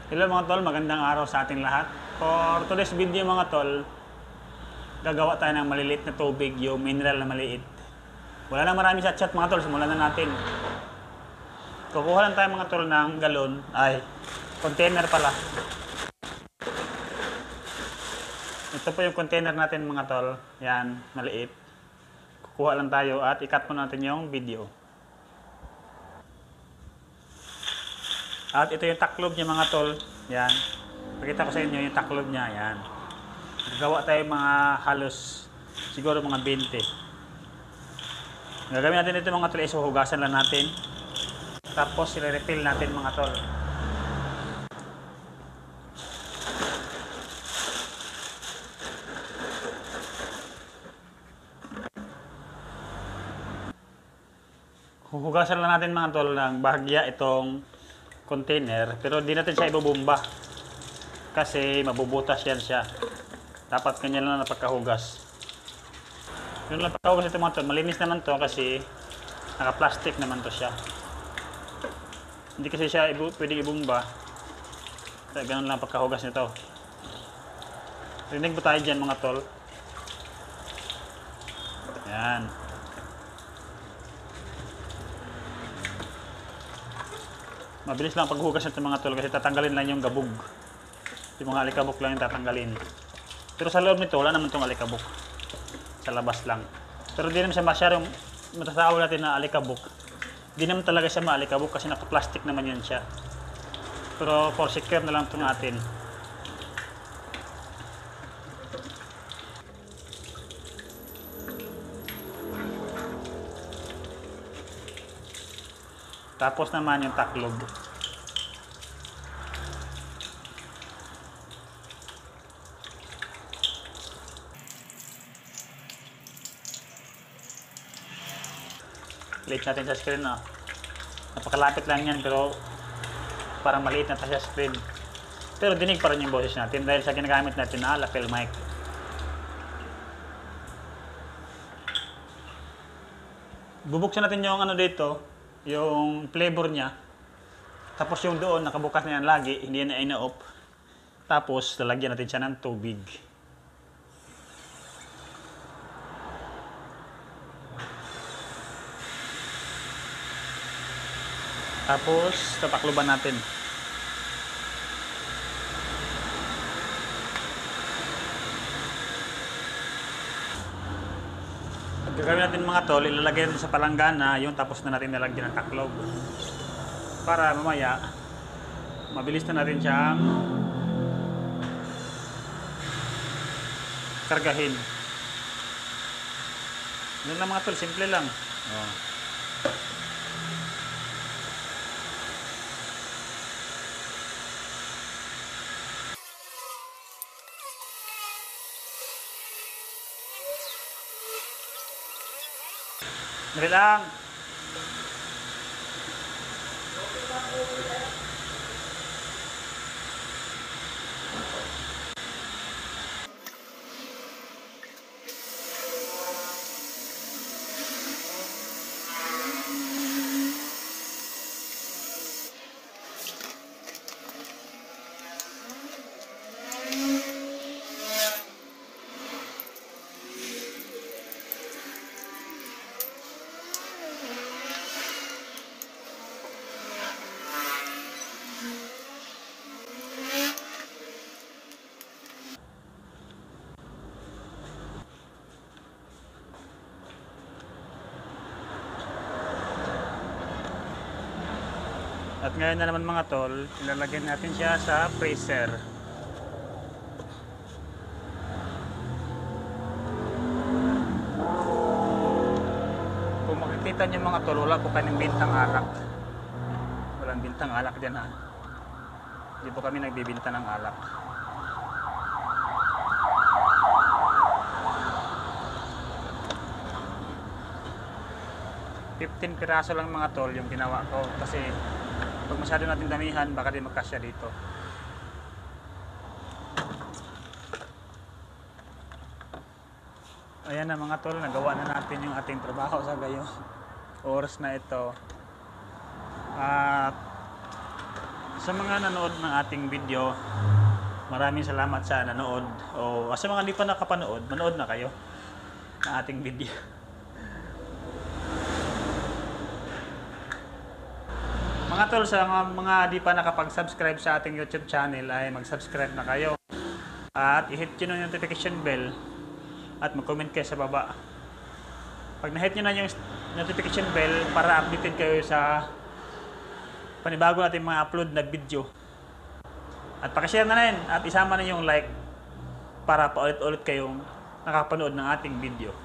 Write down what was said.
Hello mga tol, magandang araw sa ating lahat. For today's video mga tol, gagawa tayo ng maliliit na tubig, yung mineral na maliit. Wala na marami sa chat mga tol, simulan na natin. Kukuha lang tayo mga tol ng galon, container pala. Ito po yung container natin mga tol, yan, maliit. Kukuha lang tayo at i-cut po natin yung video. At ito yung taklob niya mga tol. Yan. Pakita ko sa inyo yung taklob niya. Yan. Gagawa tayo mga halos siguro mga 20. Gagawin natin ito mga tol. Isuhugasan lang natin. Tapos i-refill natin mga tol. Huhugasan lang natin mga tol ng bahagya itong container, pero di natin siya ibubumba kasi mabubutas yan siya. Dapat kanya lang na pagkahugas. Yun lang pagkahugas ito mga tol. Malinis naman to kasi naka-plastic naman to siya. Hindi kasi siya pwedeng ibumba. Kaya ganun lang pagkahugas nito. Rinig po tayo dyan mga tol. Yan. Mabilis lang paghugas nito mga tol kasi tatanggalin lang yung gabog. Yung mga alikabok lang yung tatanggalin. Pero sa loob nito wala naman itong alikabok. Sa labas lang. Pero di naman siya masyadong matasawa natin na alikabok. Di naman talaga siya maalikabok kasi naka-plastic naman yun siya. Pero for secure na lang ito natin. Tapos naman yung taklob. Plate natin sa screen na. Napakalapit lang yan pero parang maliit na sa screen. Pero dinig pa rin yung boses natin dahil sa ginagamit natin na lapel mic. Bubuksan natin yung ano dito. Yung flavor niya. Tapos yung doon nakabukas na yan lagi, hindi na ina-off. Tapos lalagyan natin siya ng tubig. Tapos tatakluban natin. Gagawin natin mga tol, ilalagay natin sa palanggana, yung tapos na natin nalagyan ng taklob. Para mamaya, mabilis na natin siyang kargahin. Yun lang mga tol, simple lang. Oh. Dali lang. At ngayon na naman mga tol, ilalagay natin siya sa freezer. Kung makikita nyo mga tol, wala po kaming bintang alak. Walang bintang alak dyan ha. Hindi po kami nagbibinta ng alak. $15 piraso lang mga tol yung ginawa ko kasi pag masyado natin damihan, baka di magkasya dito. Ayan na mga tol, nagawa na natin yung ating trabaho sa gayon oras na ito. At Sa mga nanood ng ating video, maraming salamat sa nanood. O sa mga hindi pa nakapanood, manood na kayo ng ating video. Mga tol, sa mga di pa nakapag-subscribe sa ating YouTube channel ay mag-subscribe na kayo. At i-hit nyo yung notification bell at mag-comment kayo sa baba. Pag na-hit nyo na yung notification bell para updated kayo sa panibago natin mga upload na video. At pakishare na rin at isama na yung like para paulit-ulit kayong nakapanood ng ating video.